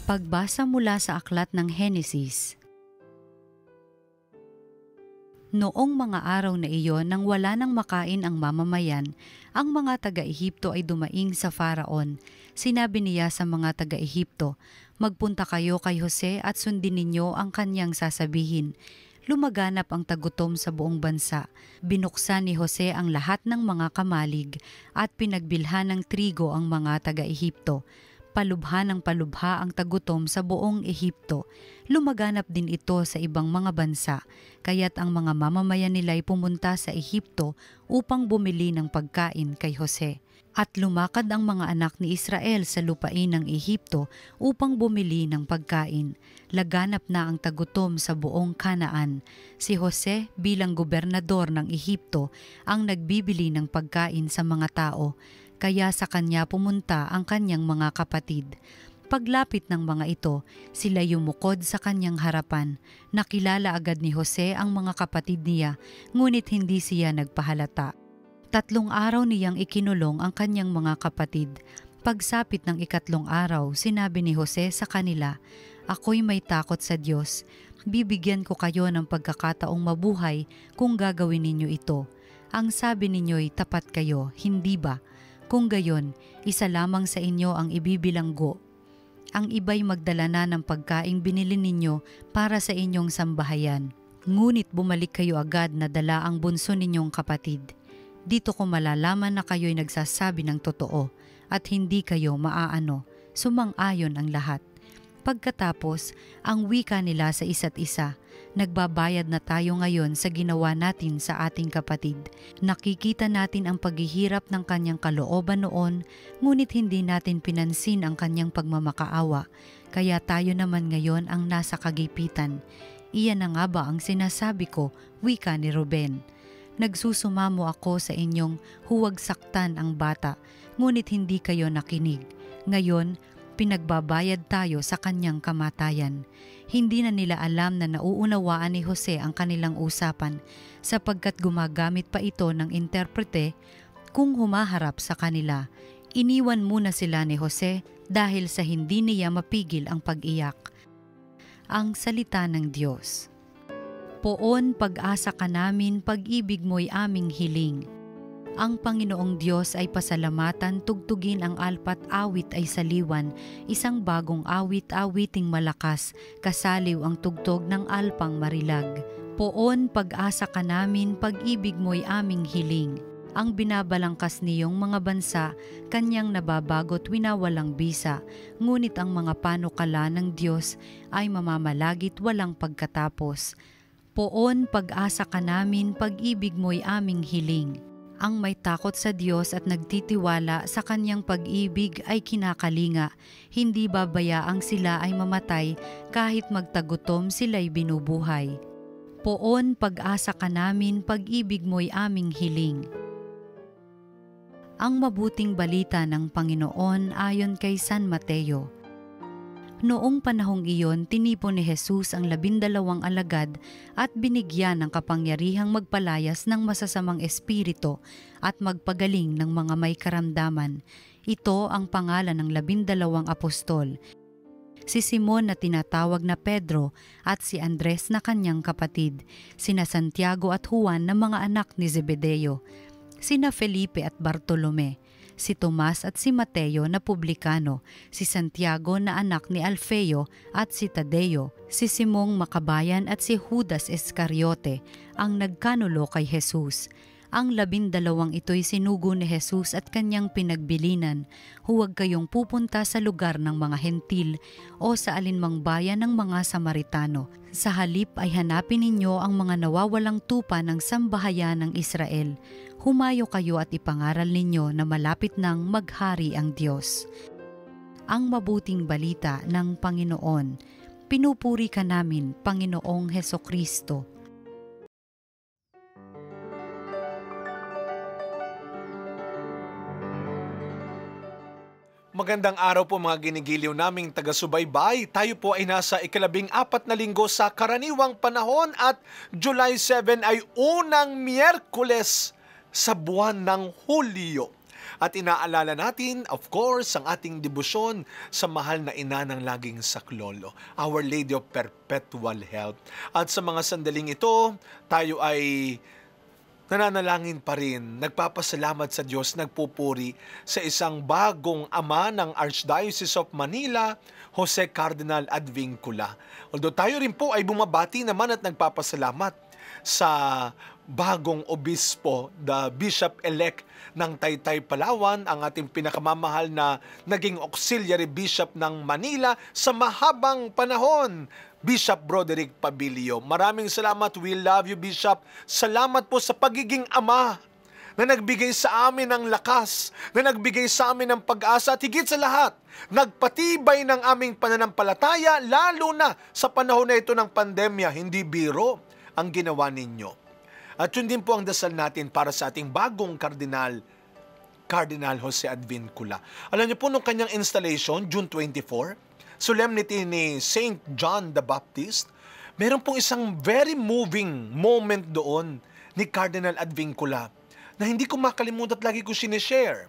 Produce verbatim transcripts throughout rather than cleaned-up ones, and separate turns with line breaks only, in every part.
Pagbasa mula sa aklat ng Henesis. Noong mga araw na iyon nang wala nang makain ang mamamayan, ang mga taga-Ehipto ay dumaing sa Faraon. Sinabi niya sa mga taga-Ehipto, "Magpunta kayo kay Jose at sundin ninyo ang kanyang sasabihin." Lumaganap ang tagutom sa buong bansa. Binuksan ni Jose ang lahat ng mga kamalig at pinagbilhan ng trigo ang mga taga-Ehipto. Palubha ng palubha ang tagutom sa buong Ehipto. Lumaganap din ito sa ibang mga bansa, kaya't ang mga mamamayan nila ay pumunta sa Ehipto upang bumili ng pagkain kay Jose. At lumakad ang mga anak ni Israel sa lupain ng Ehipto upang bumili ng pagkain. Laganap na ang tagutom sa buong Kanaan. Si Jose bilang gobernador ng Ehipto ang nagbibili ng pagkain sa mga tao. Kaya sa kanya pumunta ang kanyang mga kapatid. Paglapit ng mga ito, sila yumukod sa kanyang harapan. Nakilala agad ni Jose ang mga kapatid niya, ngunit hindi siya nagpahalata. Tatlong araw niyang ikinulong ang kanyang mga kapatid. Pagsapit ng ikatlong araw, sinabi ni Jose sa kanila, "Ako'y may takot sa Diyos. Bibigyan ko kayo ng pagkakataong mabuhay kung gagawin ninyo ito. Ang sabi ninyo'y tapat kayo, hindi ba? Kung gayon, isa lamang sa inyo ang ibibilanggo. Ang iba'y magdala na ng pagkaing binili ninyo para sa inyong sambahayan. Ngunit bumalik kayo agad na dala ang bunso ninyong kapatid. Dito ko malalaman na kayo'y nagsasabi ng totoo at hindi kayo maaano." Sumang-ayon ang lahat. Pagkatapos, ang wika nila sa isa't isa, "Nagbabayad na tayo ngayon sa ginawa natin sa ating kapatid. Nakikita natin ang paghihirap ng kanyang kalooban noon, ngunit hindi natin pinansin ang kanyang pagmamakaawa. Kaya tayo naman ngayon ang nasa kagipitan. Iyan na nga ba ang sinasabi ko?" Wika ni Ruben. "Nagsusumamo ako sa inyong huwag saktan ang bata, ngunit hindi kayo nakinig. Ngayon, pinagbabayad tayo sa kanyang kamatayan." Hindi na nila alam na nauunawaan ni Jose ang kanilang usapan, sapagkat gumagamit pa ito ng interprete kung humaharap sa kanila. Iniwan muna sila ni Jose dahil sa hindi niya mapigil ang pag-iyak. Ang salita ng Diyos. Poon pag-asa ka namin, pag-ibig mo'y aming hiling. Ang Panginoong Diyos ay pasalamatan, tugtugin ang alpat awit ay saliwan, isang bagong awit awiting malakas, kasaliw ang tugtog ng alpang marilag. Poon pag-asa ka namin, pag-ibig mo'y aming hiling. Ang binabalangkas niyong mga bansa, kanyang nababagot winawalang bisa, ngunit ang mga panukala ng Diyos ay mamamalagit walang pagkatapos. Poon pag-asa ka namin, pag-ibig mo'y aming hiling. Ang may takot sa Diyos at nagtitiwala sa kanyang pag-ibig ay kinakalinga. Hindi babayaang sila ay mamatay kahit magtagutom sila'y binubuhay. Poon pag-asa ka namin, pag-ibig mo'y aming hiling. Ang mabuting balita ng Panginoon ayon kay San Mateo. Noong panahong iyon, tinipon ni Jesus ang labindalawang alagad at binigyan ng kapangyarihang magpalayas ng masasamang espiritu at magpagaling ng mga may karamdaman. Ito ang pangalan ng labindalawang apostol, si Simon na tinatawag na Pedro at si Andres na kanyang kapatid, sina Santiago at Juan na mga anak ni Zebedeo, sina Felipe at Bartolome, si Tomas at si Mateo na publikano, si Santiago na anak ni Alfeo at si Tadeo, si Simong Makabayan at si Judas Iscariote, ang nagkanulo kay Jesus. Ang labindalawang ito'y sinugo ni Jesus at kanyang pinagbilinan, "Huwag kayong pupunta sa lugar ng mga hentil o sa alinmang bayan ng mga Samaritano. Sa halip ay hanapin ninyo ang mga nawawalang tupa ng sambahayan ng Israel. Humayo kayo at ipangaral ninyo na malapit nang maghari ang Diyos." Ang mabuting balita ng Panginoon. Pinupuri ka namin, Panginoong Hesukristo.
Magandang araw po mga ginigiliw naming taga-subaybay. Tayo po ay nasa ikalabing apat na linggo sa karaniwang panahon at July seven ay unang Miyerkules sa buwan ng Hulyo. At inaalala natin, of course, ang ating debosyon sa mahal na ina ng laging saklolo, Our Lady of Perpetual Help. At sa mga sandaling ito, tayo ay nananalangin pa rin, nagpapasalamat sa Diyos, nagpupuri sa isang bagong ama ng Archdiocese of Manila, Jose Cardinal Advincula. Although tayo rin po ay bumabati naman at nagpapasalamat sa bagong obispo, the Bishop-elect ng Taytay, Palawan, ang ating pinakamamahal na naging auxiliary bishop ng Manila sa mahabang panahon, Bishop Broderick Pabilio. Maraming salamat. We love you, Bishop. Salamat po sa pagiging ama na nagbigay sa amin ng lakas, na nagbigay sa amin ng pag-asa, at higit sa lahat, nagpatibay ng aming pananampalataya, lalo na sa panahon na ito ng pandemya. Hindi biro ang ginawa ninyo. At yun din po ang dasal natin para sa ating bagong kardinal, Cardinal Jose Advincula. Alam niyo po, nung kanyang installation, June twenty-fourth, solemnity ni Saint John the Baptist, meron pong isang very moving moment doon ni Cardinal Advincula na hindi ko makalimutan at lagi ko sinishare.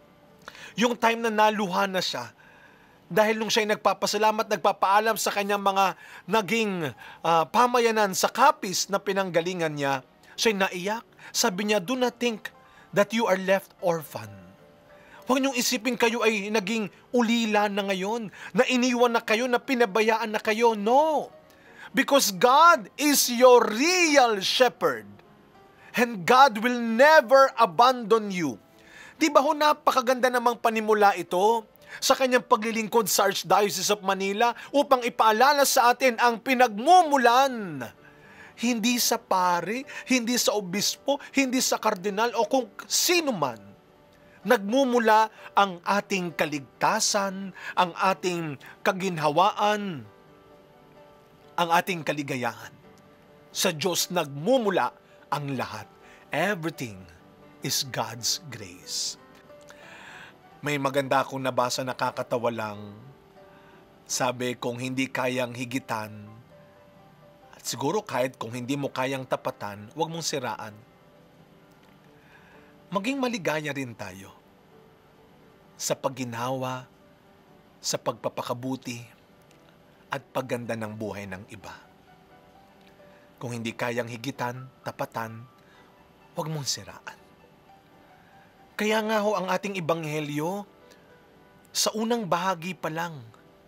Yung time na naluha na siya dahil nung siya'y nagpapasalamat, nagpapaalam sa kanyang mga naging uh, pamayanan sa kapis na pinanggalingan niya, siya'y naiyak. Sabi niya, do not think that you are left orphan. Huwag niyong isipin kayo ay naging ulila na ngayon, na iniwan na kayo, na pinabayaan na kayo. No! Because God is your real shepherd. And God will never abandon you. Di ba ho, napakaganda namang panimula ito sa kanyang paglilingkod sa Archdiocese of Manila upang ipaalala sa atin ang pinagmumulan. Hindi sa pare, hindi sa obispo, hindi sa kardinal o kung sino man. Nagmumula ang ating kaligtasan, ang ating kaginhawaan, ang ating kaligayahan. Sa Diyos nagmumula ang lahat. Everything is God's grace. May maganda akong nabasa, nakakatawa lang. Sabi, kung hindi kayang higitan, at siguro kahit kung hindi mo kayang tapatan, huwag mong siraan. Maging maligaya rin tayo sa pagginhawa, sa pagpapakabuti, at pagganda ng buhay ng iba. Kung hindi kayang higitan, tapatan, huwag mong siraan. Kaya nga ho ang ating ebanghelyo, sa unang bahagi pa lang,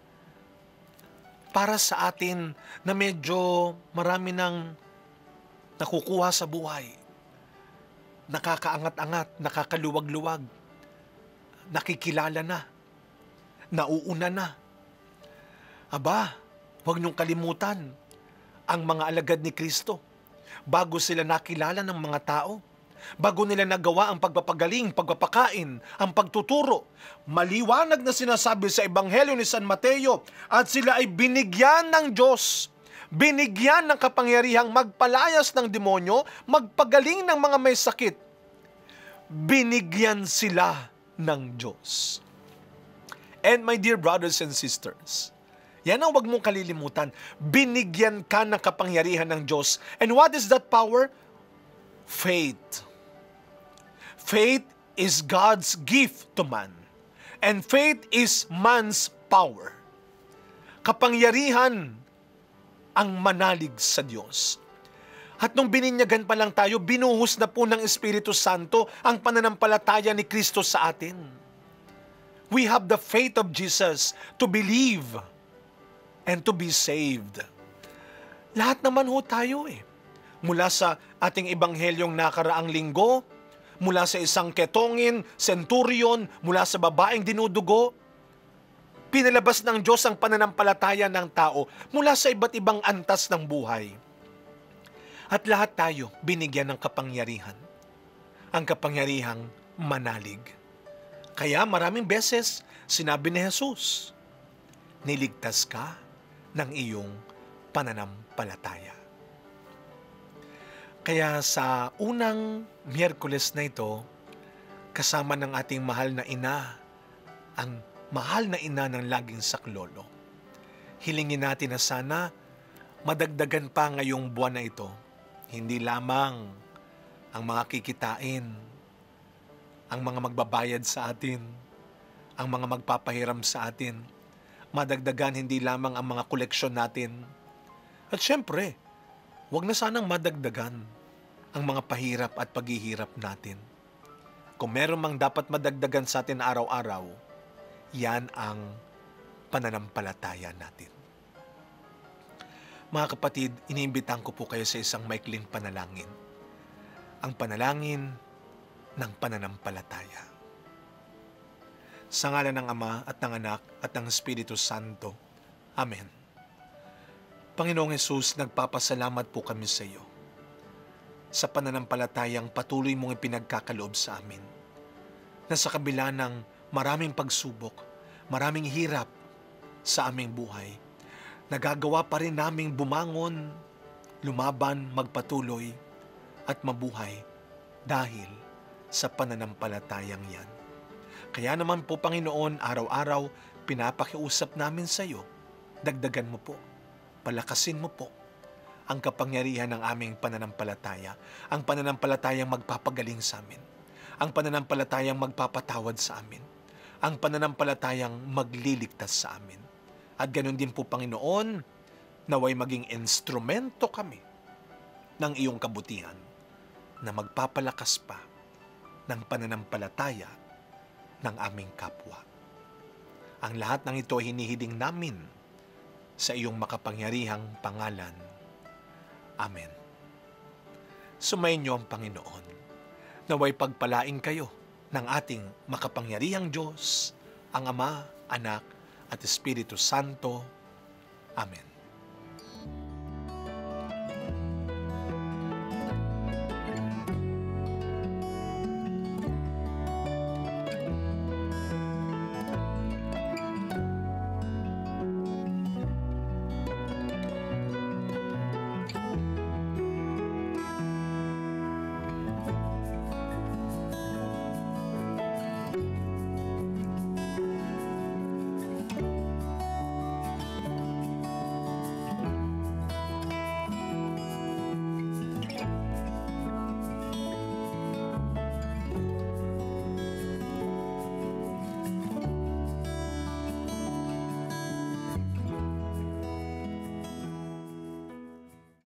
para sa atin na medyo marami nang nakukuha sa buhay, nakakaangat-angat, nakakaluwag-luwag, nakikilala na, nauuna na. Aba, huwag niyong kalimutan ang mga alagad ni Kristo. Bago sila nakilala ng mga tao, bago nila nagawa ang pagpapagaling, pagpapakain, ang pagtuturo, maliwanag na sinasabi sa Ebanghelyo ni San Mateo, at sila ay binigyan ng Diyos, binigyan ng kapangyarihang magpalayas ng demonyo, magpagaling ng mga may sakit. Binigyan sila ng Diyos. And my dear brothers and sisters, yan ang wag mong kalilimutan. Binigyan ka ng kapangyarihan ng Diyos. And what is that power? Faith. Faith is God's gift to man. And faith is man's power. Kapangyarihan ang manalig sa Diyos. At nung bininyagan pa lang tayo, binuhos na po ng Espiritu Santo ang pananampalataya ni Kristo sa atin. We have the faith of Jesus to believe and to be saved. Lahat naman ho tayo eh. Mula sa ating ebanghelyong nakaraang linggo, mula sa isang ketongin, centurion, mula sa babaeng dinudugo, pinalabas ng Diyos ang pananampalataya ng tao mula sa iba't ibang antas ng buhay. At lahat tayo binigyan ng kapangyarihan. Ang kapangyarihang manalig. Kaya maraming beses sinabi ni Jesus, niligtas ka ng iyong pananampalataya. Kaya sa unang Miyerkules na ito, kasama ng ating mahal na ina, ang mahal na ina ng laging saklolo, hilingin natin na sana madagdagan pa ngayong buwan na ito, hindi lamang ang mga kikitain, ang mga magbabayad sa atin, ang mga magpapahiram sa atin, madagdagan hindi lamang ang mga koleksyon natin. At syempre, wag na sanang madagdagan ang mga pahirap at paghihirap natin. Kung meron mang dapat madagdagan sa atin araw-araw, yan ang pananampalataya natin. Mga kapatid, iniimbitahan ko po kayo sa isang maikling panalangin. Ang panalangin ng pananampalataya. Sa ngalan ng Ama at ng Anak at ng Espiritu Santo. Amen. Panginoong Hesus, nagpapasalamat po kami sa iyo sa pananampalatayang patuloy mong ipinagkakaloob sa amin, na sa kabila ng maraming pagsubok, maraming hirap sa aming buhay, nagagawa pa rin naming bumangon, lumaban, magpatuloy, at mabuhay dahil sa pananampalatayang yan. Kaya naman po, Panginoon, araw-araw pinapakiusap namin sa iyo, dagdagan mo po, palakasin mo po ang kapangyarihan ng aming pananampalataya, ang pananampalatayang magpapagaling sa amin, ang pananampalatayang magpapatawad sa amin, ang pananampalatayang magliligtas sa amin. At ganoon din po, Panginoon, naway maging instrumento kami ng iyong kabutihan na magpapalakas pa ng pananampalataya ng aming kapwa. Ang lahat ng ito ay hinihiling namin sa iyong makapangyarihang pangalan. Amen. Sumayin niyo ang Panginoon. Naway pagpalain kayo ng ating makapangyarihang Diyos, ang Ama, Anak, at Espiritu Santo. Amen.